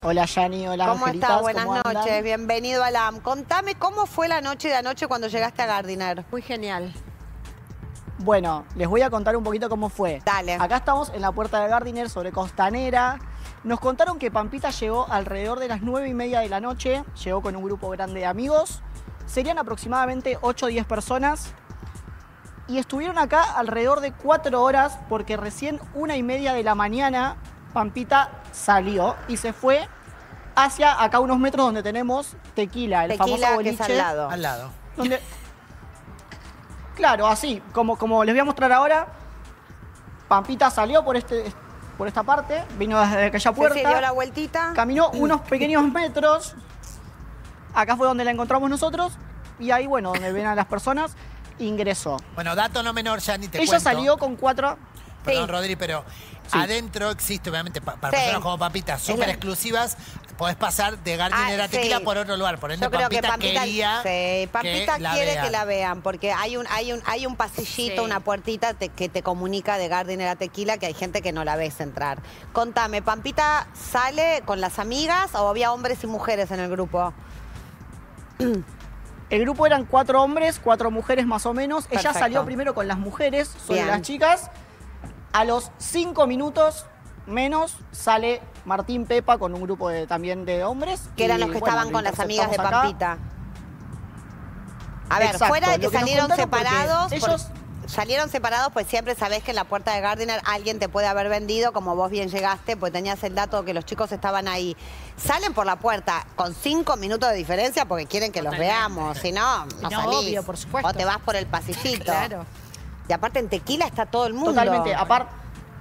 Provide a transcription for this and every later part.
Hola Yani, hola ¿Cómo Angelitas, estás? Buenas ¿cómo andan? noches, bienvenido a LAM. Contame cómo fue la noche de anoche cuando llegaste a Gardiner. Muy genial. Bueno, les voy a contar un poquito cómo fue. Dale. Acá estamos en la puerta de Gardiner, sobre Costanera. Nos contaron que Pampita llegó alrededor de las 9:30 de la noche. Llegó con un grupo grande de amigos. Serían aproximadamente 8 o 10 personas. Y estuvieron acá alrededor de 4 horas porque recién 1:30 de la mañana Pampita salió y se fue hacia acá unos metros donde tenemos Tequila, el famoso Tequila, boliche. que es al lado. Al lado. Donde... Claro, así, como les voy a mostrar ahora, Pampita salió por esta parte, vino desde aquella puerta, Sí, dio la vueltita. caminó unos pequeños metros, acá fue donde la encontramos nosotros, y ahí, bueno, donde ven a las personas, ingresó. Bueno, dato no menor, ya ni te Ella cuento. salió con 4... Perdón, Sí. Rodri, pero Sí. adentro existe, obviamente, para Sí. personas como Pampita, súper exclusivas, podés pasar de Gardiner a Tequila sí. por otro lugar. Por ende, Yo creo que Pampita Pampita, quería sí, Pampita que la quiere vean. que la vean, porque hay un pasillito, Sí. una puertita que te comunica de Gardiner a Tequila, que hay gente que no la ves entrar. Contame, ¿Pampita sale con las amigas o había hombres y mujeres en el grupo? El grupo eran 4 hombres, 4 mujeres más o menos. Ella Perfecto. salió primero con las mujeres, sobre Bien. las chicas. A los 5 minutos menos sale Martín Pepa con un grupo también de hombres. Que eran y, los que bueno, estaban lo con las amigas de interceptamos acá. Pampita. A ver, Exacto, fuera de que lo que nos salieron contaron porque separados, ellos- salieron separados, pues siempre sabés que en la puerta de Gardiner alguien te puede haber vendido, como vos bien llegaste, pues tenías el dato que los chicos estaban ahí. Salen por la puerta con 5 minutos de diferencia porque quieren que los veamos, si no, no No, salís. obvio, por supuesto. O te vas por el pasillito. Claro. Y aparte en Tequila está todo el mundo. Totalmente, aparte...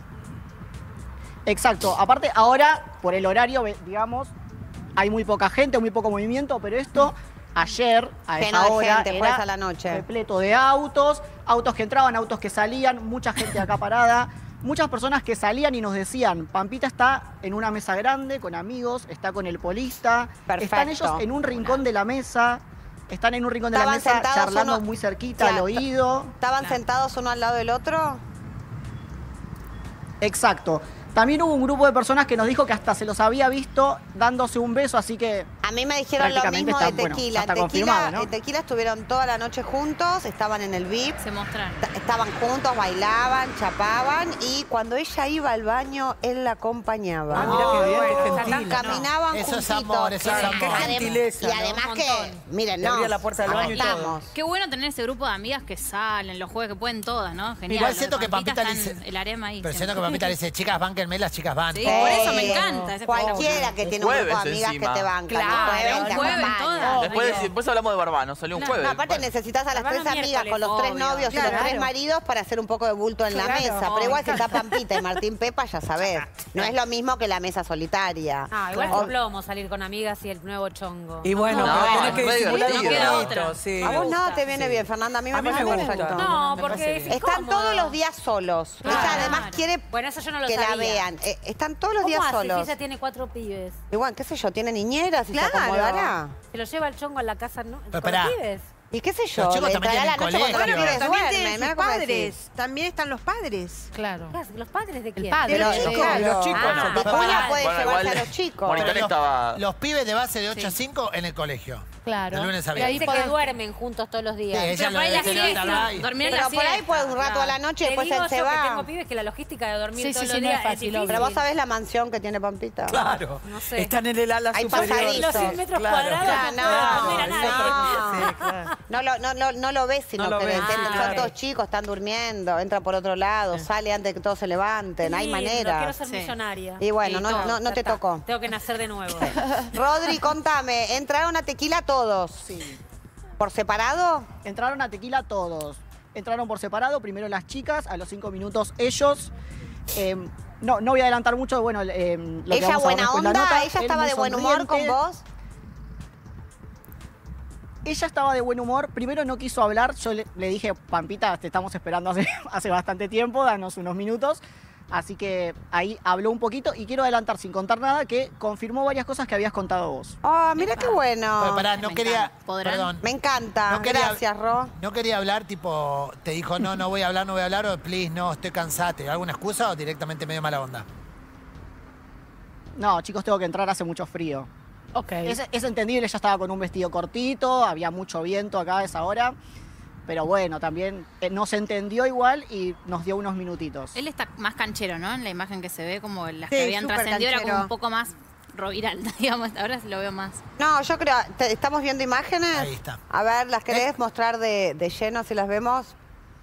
Exacto, aparte ahora, por el horario, digamos, hay muy poca gente, muy poco movimiento, pero esto... Ayer, a Lleno esa de hora, gente, era jueves a la noche. repleto de autos, autos que entraban, autos que salían, mucha gente acá parada, muchas personas que salían y nos decían, Pampita está en una mesa grande con amigos, está con el polista, Perfecto. están ellos en un rincón de la mesa, están en un rincón de la Estaban mesa sentados charlando uno- muy cerquita Claro, al oído. ¿Estaban sentados uno al lado del otro? Exacto. También hubo un grupo de personas que nos dijo que hasta se los había visto dándose un beso, así que... A mí me dijeron lo Prácticamente mismo está, de bueno, Tequila. ya está En Tequila, confirmado, ¿no? en Tequila estuvieron toda la noche juntos, estaban en el VIP. Se mostraron. Estaban juntos, bailaban, chapaban y cuando ella iba al baño, él la acompañaba. Ah, mira qué bien, qué bueno, gentil. Caminaban Eso es juntitos. amor, eso es Qué amor. gentileza, Y ¿no? además Un que, montón. miren, Le no, abría la puerta del baño y todo. estamos. Qué bueno tener ese grupo de amigas que salen, los jueves que pueden todas, ¿no? Genial. Igual Lo siento de que Pampita le está en dice... el harem ahí. Pero siento que siempre. Pampita le dice, chicas, bánquenme, las chicas van. Sí, por eso me encanta. ese Cualquiera que tiene un grupo de jueves amigas encima. que te bancan. Claro, jueves te el jueves acompañan. todas. Después hablamos de Barbano, salió un Claro. jueves. No, aparte necesitas a las Hermano 3 amigas miércoles, con los 3 obvio. novios y los Claro. 3 maridos para hacer un poco de bulto en la Claro. mesa. Pero igual si está Pampita y Martín Pepa, ya sabés. No es lo mismo que la mesa solitaria. Ah, igual Claro. es plomo salir con amigas y el nuevo chongo. Y bueno, No, pero tenés es que re disimular un divertido. No poquito, queda otra. sí. A vos no te gusta. viene bien, Fernanda. A mí me A mí parece me gusta. perfecto. No, Me porque parece es bien. Están incómodo. todos los días solos. Claro. Ella además quiere Bueno, eso yo no lo que la sabía. vean. Están todos los ¿Cómo días hace si solos. ella tiene 4 pibes? Igual, qué sé yo, tiene niñeras y Claro. se acomodará. ¿Se lo lleva el chongo a la casa no? Pero con los esperá. pibes? Y qué sé yo, Los chicos le también entrará la tienen noche cuando los colegio. pibes También duermen. tienen mirá sus cómo decís. padres. También están los padres. Claro. ¿Los padres de quién? padre. Pero, Los claro. los chicos. Ah, Después bueno, ella puede bueno, llevarse igual- a los chicos. Moritán Pero estaba... Los pibes de base de 8 a 5 en el colegio. Claro. De lunes a Y ahí Dice viernes. que duermen juntos todos los días. Sí, ella Pero lo por ahí la se levanta, siesta. va y- Dormir en Pero la por ahí siesta. puede un rato a la noche y Te después digo él se yo que va. tengo pibes que la logística de dormir Sí, todos sí, los sí, no días es fácil, difícil. Pero vos sabés la mansión que tiene Pampita. Claro. No sé. Están en el ala Hay superior. pasadizos. Los 100 metros Claro. cuadrados Ah, no pueden comer a no, nadie. Sí, claro. No lo ves si no, No lo querés. ves. Son Ah, todos ok. chicos, están durmiendo, entra por otro lado, sale antes de que todos se levanten, Qué hay lindo, manera. Quiero ser Sí. millonaria. Y bueno, Y no, todo, no Ya te está. tocó. Tengo que nacer de nuevo. Rodri, contame, ¿entraron a Tequila todos? Sí. ¿Por separado? Entraron a Tequila todos. Entraron por separado, primero las chicas, a los 5 minutos ellos. No voy a adelantar mucho, bueno, lo que ¿Ella vamos a ver buena después la onda? nota. ¿Ella Él estaba muy de buen humor con sonriente. vos? Ella estaba de buen humor. Primero no quiso hablar. Yo le dije, Pampita, te estamos esperando hace bastante tiempo, danos unos minutos. Así que ahí habló un poquito y quiero adelantar sin contar nada que confirmó varias cosas que habías contado vos. Ah, mira qué bueno. Pero pará, no Me quería... encanta. ¿Podrán? Perdón. Me encanta. No quería- Gracias, Ro. No quería hablar, tipo, te dijo, no voy a hablar, o please, no, estoy cansada. ¿Te dio alguna excusa o directamente medio mala onda? No, chicos, tengo que entrar, hace mucho frío. Ok. Es entendible, ella estaba con un vestido cortito, había mucho viento acá a esa hora. Pero bueno, también nos entendió igual y nos dio unos minutitos. Él está más canchero, ¿no? En la imagen que se ve, como las Sí, que habían súper trascendido, era como canchero. un poco más Roviralda, digamos. Ahora lo veo más. No, yo creo, ¿estamos viendo imágenes? Ahí está. A ver, ¿las querés mostrar de lleno si las vemos?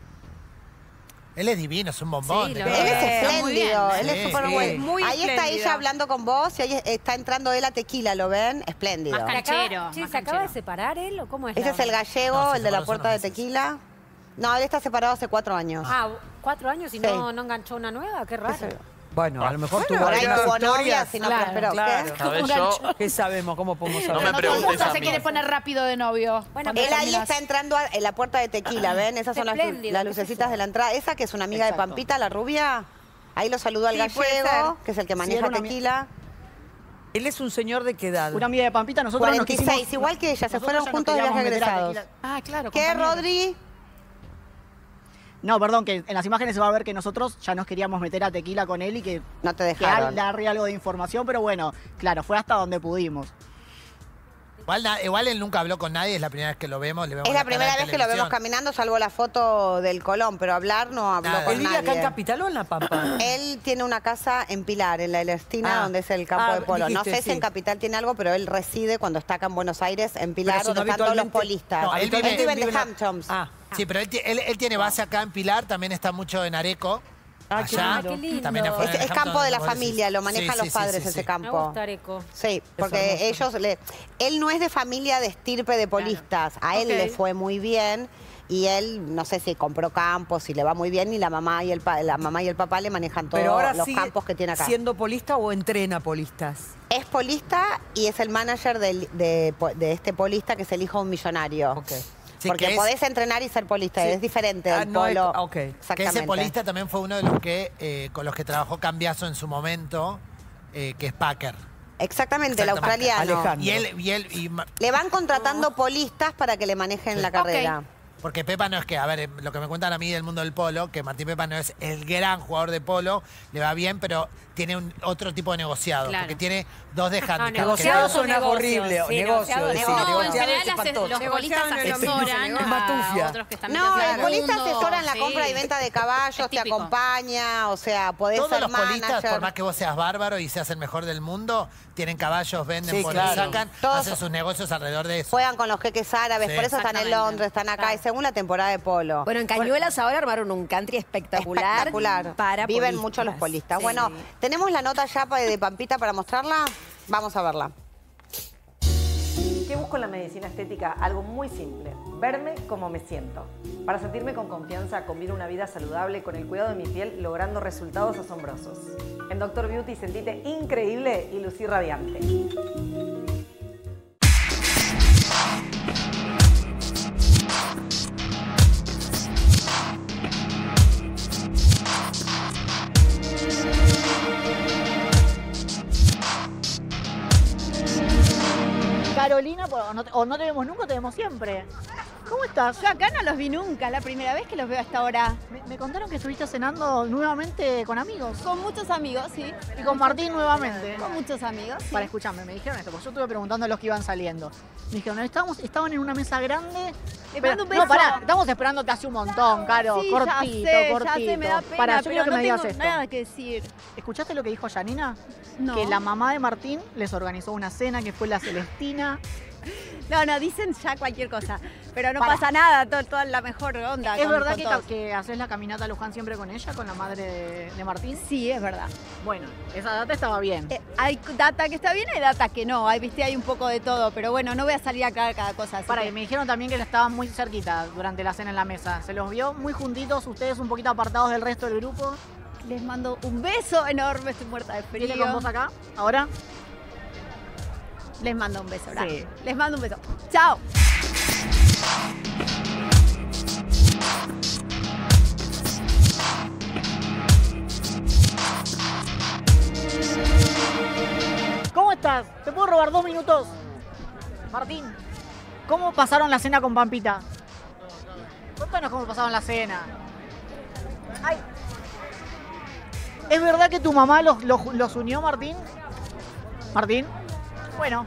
Él es divino, es un bombón. Sí, de lo verdad. Él es Está muy bien, espléndido, ¿eh? él es Sí, súper sí. bueno. Muy Ahí está espléndido. ella hablando con vos y ahí está entrando él a Tequila, ¿lo ven? Espléndido. Más ¿Se canchero, acaba, sí, más ¿se acaba de canchero. separar él o cómo es? Ese la es el onda? gallego, No, se el de la separó puerta de hace unos meses. Tequila. No, él está separado hace 4 años. Ah, 4 años y Sí. no enganchó una nueva, qué raro. Bueno, a lo mejor tuvo Por ahí algunas tuvo novia, historias. si no Claro, prosperó. claro. ¿Qué? A ver, yo ¿Qué sabemos? ¿Cómo podemos no saber? me No todo el preguntes mundo a se mí. quiere poner rápido de novio. Bueno, cuando Él ahí terminas. está entrando en la puerta de Tequila, ¿ven? Esas son las Espléndido, lucecitas de la entrada. Esa que es una amiga de Exacto. Pampita, la rubia. Ahí lo saludó al Sí, puede gallego, ser. que es el que Sí, maneja era una Tequila. Él es un señor de qué edad. Una amiga de Pampita, nosotros 46, nos quisimos, igual que ella, se nosotros fueron ya nos juntos de queríamos viaje meter a egresados. Tequila. Ah, claro. ¿Qué, compañeros. Rodri? No, perdón, que en las imágenes se va a ver que nosotros ya nos queríamos meter a Tequila con él y que No te dejaron. darle algo de información, pero bueno, claro, fue hasta donde pudimos. Igual él nunca habló con nadie, es la primera vez que lo vemos. Le vemos Es la la cara primera en vez que lo vemos televisión. caminando, salvo la foto del Colón, pero hablar no habló Nada. con ¿Él vive acá en nadie. Capital o en La Pampa? Él tiene una casa en Pilar, en la Celestina, Ah. donde es el campo Ah, de polo. No dijiste, sé si sí. en Capital tiene algo, pero él reside cuando está acá en Buenos Aires, en Pilar, Pero si no donde están todos los habitualmente- polistas. No, él Él vive- vive en vive The en la- Hamptons. Ah, Sí, pero él tiene base acá en Pilar, también está mucho en Areco. Ah, qué allá. lindo. Qué lindo. También afuera Es en campo Hampton, de la como decís. familia, lo manejan Sí, los sí, padres sí, sí, ese sí. campo. Me gusta Areco. Sí, porque hermoso. él no es de familia de estirpe de polistas, a él Ok. le fue muy bien y él no sé si compró campos, si le va muy bien y la mamá y el papá le manejan todos pero ahora los sigue campos que tiene acá. siendo polista o entrena polistas. Es polista y es el manager de este polista que es el hijo de un millonario. Ok. Sí, Porque que es- podés entrenar y ser polista, Sí. es diferente Ah, del no es- polo. ok. Que Exactamente. ese polista también fue uno de los que con los que trabajó Cambiaso en su momento, que es Packer. Exactamente, el Exactamente. australiano. Alejandro. Le van contratando polistas para que le manejen la carrera. Porque Pepa no es que, a ver, lo que me cuentan a mí del mundo del polo, que Martín Pepa no es el gran jugador de polo, le va bien, pero tiene otro tipo de negociado, Claro. porque tiene 2 de handicap. negociado que- suena horrible, sí, negocio, decir, No, en negociado general es espantoso. los polistas Negociado no es lo mismo, asesoran es matufia. a otros que están No, metidos en el polista mundo, asesora en la sí. compra y venta de caballos, Es te típico. acompaña, o sea, podés Todos ser los polistas, manager. por más que vos seas bárbaro y seas el mejor del mundo, tienen caballos, venden, Sí, ponen, claro. sacan, Todos- hacen sus negocios alrededor de eso. Juegan con los jeques árabes, Sí. por eso están en Exactamente. Londres, están acá, y según la temporada de polo. Bueno, en Cañuelas ahora armaron un country espectacular. Espectacular. Para Viven polistas. mucho los polistas. Sí. Bueno, ¿tenemos la nota ya de Pampita para mostrarla? Vamos a verla. ¿Qué busco en la medicina estética? Algo muy simple, verme como me siento. Para sentirme con confianza, combino una vida saludable con el cuidado de mi piel, logrando resultados asombrosos. En Dr. Beauty sentite increíble y lucí radiante. Carolina, o no te vemos nunca o te vemos siempre. ¿Cómo estás? Yo acá no los vi nunca, es la primera vez que los veo hasta ahora. Me contaron que estuviste cenando nuevamente con amigos. Con muchos amigos, sí. Y con Martín nuevamente. Con muchos amigos. Sí. Para escucharme, me dijeron esto, porque yo estuve preguntando a los que iban saliendo. Me dijeron, estaban en una mesa grande. Les mando un beso. No, pará, estamos esperándote hace un montón, Caro. Sí, cortito, ya cortito. sé, me da pena, Pará, yo pero quiero que no me digas tengo esto. nada que decir. ¿Escuchaste lo que dijo Janina? No. Que la mamá de Martín les organizó una cena que fue la Celestina. No, dicen ya cualquier cosa. Pero no Pará. pasa nada, toda la mejor onda. ¿Es con- verdad con todos. que haces la caminata a Luján siempre con ella, con la madre de Martín? Sí, es verdad. Bueno, esa data estaba bien. Hay data que está bien y data que no. Hay un poco de todo, pero bueno, no voy a salir acá a cada cosa. Así Para, que- y me dijeron también que estaban muy cerquita durante la cena en la mesa. Se los vio muy juntitos, ustedes un poquito apartados del resto del grupo. Les mando un beso enorme, estoy muerta de frío. ¿Viene con vos acá? ¿Ahora? Les mando un beso, ¿verdad? Sí. Les mando un beso. ¡Chao! ¿Cómo estás? ¿Te puedo robar 2 minutos? Martín, ¿cómo pasaron la cena con Pampita? Cuéntanos cómo pasaron la cena. Ay. ¿Es verdad que tu mamá los unió, Martín? Martín. Bueno.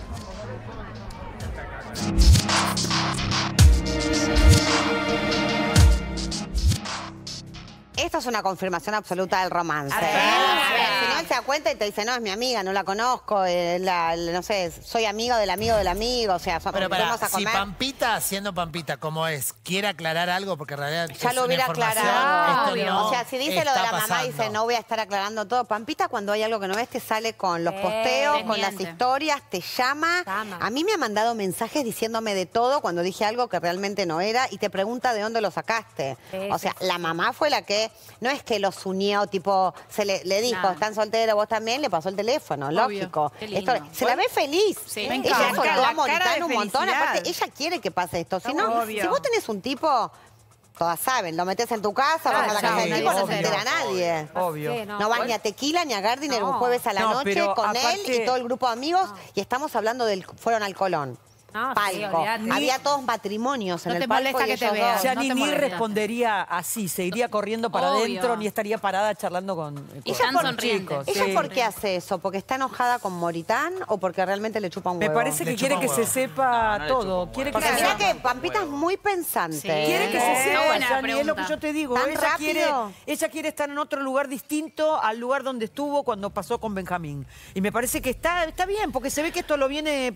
Esto es una confirmación absoluta del romance. A ver, Si no, él se da cuenta y te dice, no, es mi amiga, no la conozco, no sé, soy amigo del amigo del amigo, o sea, Pero vamos a si comer. Pampita, siendo Pampita como es, quiere aclarar algo, porque en realidad Ya es lo una hubiera información, aclarado. esto no O sea, si dice lo de está la mamá, pasando. dice, no voy a estar aclarando todo. Pampita, cuando hay algo que no ves, te sale con los posteos, con las Desmiente. historias, te llama. A mí me ha mandado mensajes diciéndome de todo cuando dije algo que realmente no era y te pregunta de dónde lo sacaste. O sea, la mamá fue la que, no es que los unió, tipo, le dijo, Nada. están solteros, vos también, le pasó el teléfono, lógico. Qué lindo. Se la ve feliz. Sí. Me Ella encanta. soltó La a Moritán cara de un montón, felicidad. aparte, ella quiere que pase esto. Si no, Obvio. si vos tenés un tipo, todas saben, lo metés en tu casa, vas a la casa del tipo, no se entera nadie. Obvio. Sí, No vas ni a Tequila ni a Gardiner un No. jueves a la No, noche pero con él aparte- y todo el grupo de amigos. Y estamos hablando fueron al Colón. No, sí, Palco. olvídate. Había todos matrimonios en No el te palco molesta y que te ellos vean. dos. Ya No te ni molesta. respondería así, se iría corriendo para Obvio. adentro, ni estaría parada charlando con están con sonrientes. chicos. ¿Ella sí. por qué hace eso? ¿Porque está enojada con Moritán o porque realmente le chupa un Me huevo? parece que Le quiere chupa que un se huevo. sepa No le todo. chupa un Quiere que Porque se mirá sepa. que Pampita es muy pensante. Sí. Quiere que se Está sepa, buena Yani, es lo que pregunta. yo te digo. ¿Tan Ella quiere, rápido? ella quiere estar en otro lugar distinto al lugar donde estuvo cuando pasó con Benjamín. Y me parece que está bien, porque se ve que esto lo viene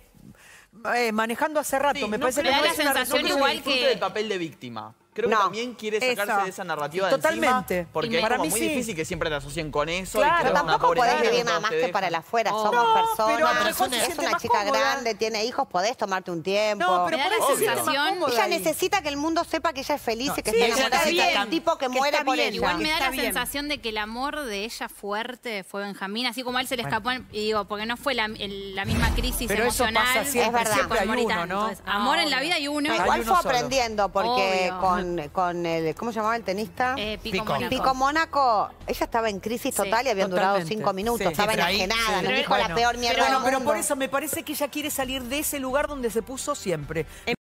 manejando hace rato. Sí, me no parece creo que no que es la una sensación resolución. igual disfrute que- del papel de víctima. Creo No. que también quiere sacarse Eso. de esa narrativa Totalmente. de encima, porque Y es para como mí muy sí. difícil que siempre te asocien con eso. Claro. y que Pero eres una tampoco pobre podés niña, vivir todos nada más te que dejan. para el afuera. Oh. Somos No, personas. pero a lo pero mejor es se Es siente una más chica cómoda. grande, tiene hijos, podés tomarte un tiempo. No, pero Me da por la eso se siente más sensación- cómoda Ella ahí. necesita que el mundo sepa que ella es feliz y que Sí, está ella enamorada y que necesita hay un tipo que que muere está por bien. ella. Igual me da Está la bien. sensación de que el amor de ella fuerte fue Benjamín, así como a él se le escapó, y digo, porque no fue la misma crisis Pero eso emocional. pasa siempre, verdad. siempre hay con uno, Moritán. ¿no? Entonces, amor en la vida hay uno. Hay Igual uno fue solo. aprendiendo porque Obvio. con el, ¿cómo se llamaba el tenista? Pico Pico. Mónaco. Pico Mónaco, ella estaba en crisis Sí, total y habían durado totalmente. 5 minutos, Sí. estaba Sí, pero ahí- enajenada, sí. nos dijo Bueno, la peor mierda Bueno, del pero mundo. por eso me parece que ella quiere salir de ese lugar donde se puso siempre.